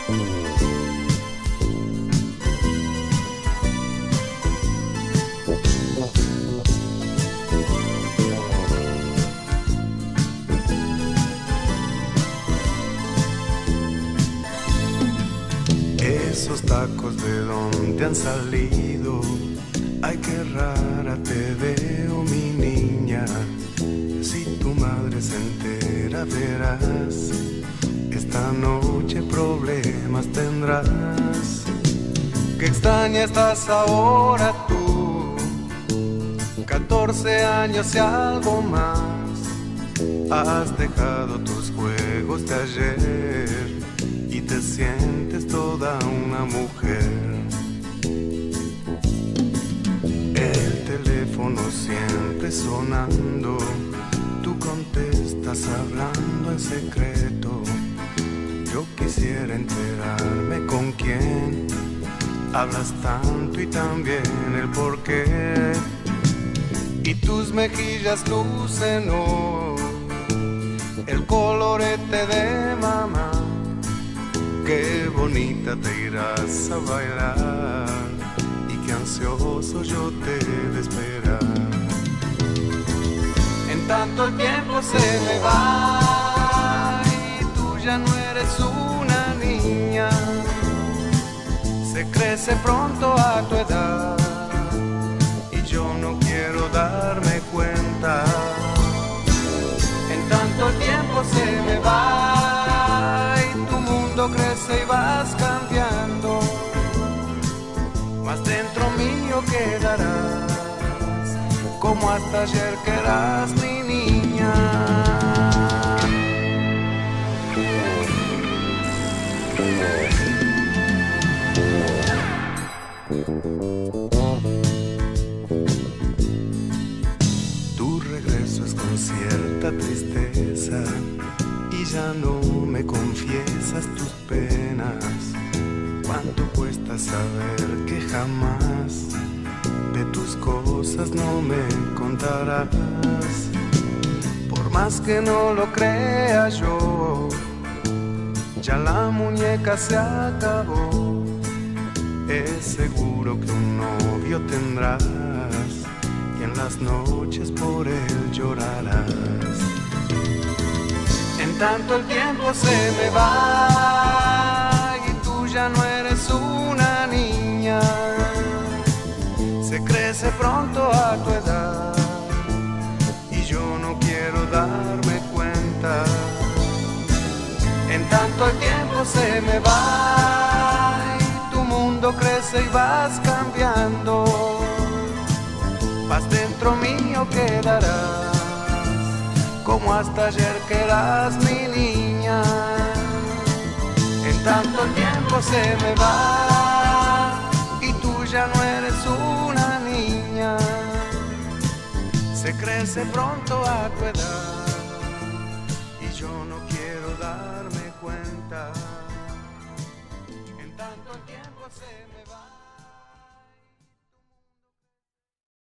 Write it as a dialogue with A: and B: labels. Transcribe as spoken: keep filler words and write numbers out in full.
A: Esos tacos de dónde han salido, ay qué rara te veo mi niña. Si tu madre se entera verás, esta noche problemas tendrás. Qué extraña estás ahora tú, catorce años y algo más. Has dejado tus juegos de ayer y te sientes toda una mujer. El teléfono siempre sonando, tú contestas hablando en secreto. Yo quisiera enterarme con quién hablas tanto y también el porqué. Y tus mejillas lucen hoy el colorete de mamá. Qué bonita te irás a bailar y qué ansioso yo te de esperar. En tanto el tiempo se me va y tú ya no eres una niña. Se crece pronto a tu edad y yo no quiero darme cuenta. En tanto el tiempo se me va y tu mundo crece y vas cambiando, mas dentro mío quedarás como hasta ayer que eras mi niña. Tu regreso es con cierta tristeza y ya no me confiesas tus penas. Cuánto cuesta saber que jamás de tus cosas no me contarás. Por más que no lo crea yo, ya la muñeca se acabó. Es seguro que un novio tendrás y en las noches por él llorarás. En tanto el tiempo se me va y tú ya no eres una niña. Se crece pronto a tu edad y yo no quiero darme cuenta. En tanto el tiempo se me va y tu mundo crece y vas cambiando, mas dentro mío quedarás como hasta ayer que eras mi niña. En tanto el tiempo se me va y tú ya no eres una niña. Se crece pronto a tu edad y yo no quiero darme cuenta. En tanto el tiempo se me